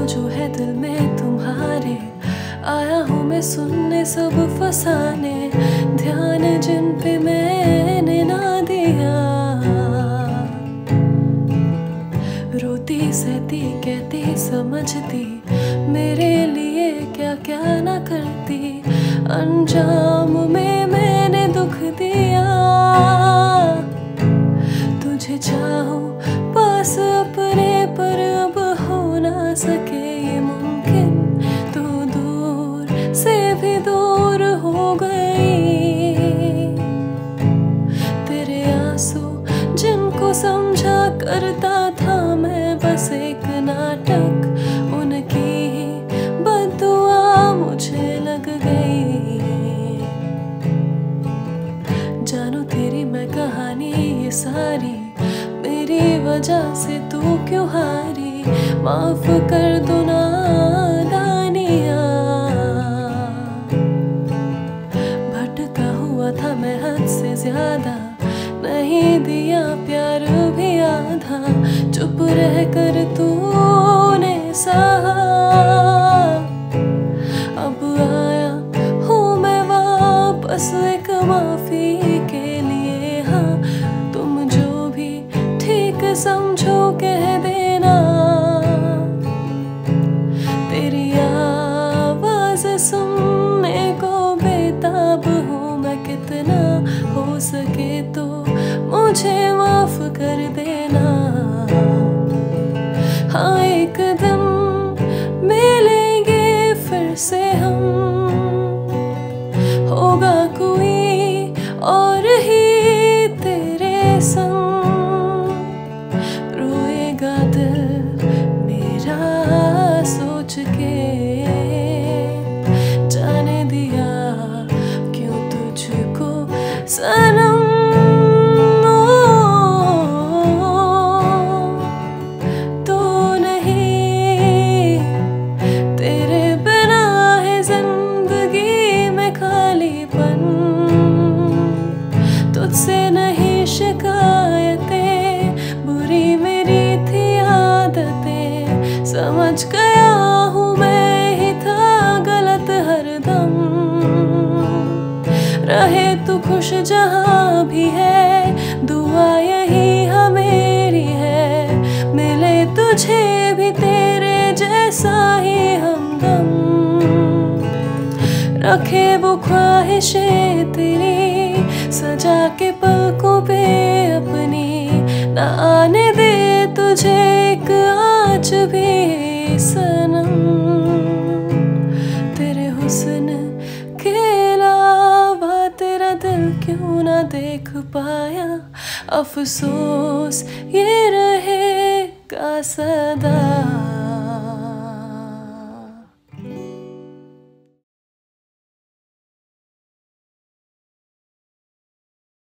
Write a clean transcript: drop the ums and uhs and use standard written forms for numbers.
जो है दिल में तुम्हारे, आया हूँ मैं सुनने सब फसाने, ध्यान जिन पे मैंने ना दिया। रोती सहती कहती समझती, मेरे लिए क्या क्या ना करती, अंजाम में मैंने दुख दिया। तुझे चाहूं पास अपने पर अब हो ना सके ये मुमकिन, तू दूर से भी दूर हो गई। तेरे आंसू जिनको समझा करता था मैं बस एक नाटक, उनकी ही बद्दुआ मुझे लग गई। जानो तेरी मैं कहानी ये सारी, मेरी वजह से तू क्यों हारी, माफ कर दो नादानिया। भटका हुआ था मैं हद से ज्यादा, नहीं दिया प्यार भी आधा, चुप रह कर तूने सहा। अब आया हूँ मैं वापस एक माफी के लिए, हाँ तुम जो भी ठीक समझो कह देना। तेरी आवाज सुनने को बेताब हूँ मैं कितना, हो सके तो मुझे माफ कर देना। हाँ एक दिन मिलेंगे फिर से हम, होगा कोई और ही तेरे संग, रोएगा दिल मेरा सोच के, जाने दिया क्यों तुझको सनम। तुझसे नहीं शिकायतें, बुरी मेरी थी आदतें, समझ गया हूँ मैं ही था गलत हरदम। रहे तू खुश जहाँ भी है, दुआ यही हमेरी है, मिले तुझे भी तेरे जैसा ही हमदम। रखे वो ख्वाहिशें तेरी सजा के पलकों पे अपनी, न आने दे तुझे एक आँच भी सनम। तेरे हुस्न के अलावा तेरा दिल क्यों ना देख पाया, अफसोस ये रहेगा सदा।